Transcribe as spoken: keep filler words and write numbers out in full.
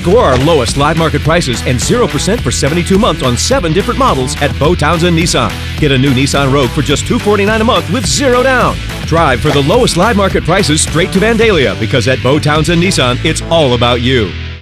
Score our lowest live market prices and zero percent for seventy-two months on seven different models at Beau, Townsend Nissan. Get a new Nissan Rogue for just two hundred forty-nine dollars a month with zero down. Drive for the lowest live market prices straight to Vandalia, because at Beau, Townsend Nissan, it's all about you.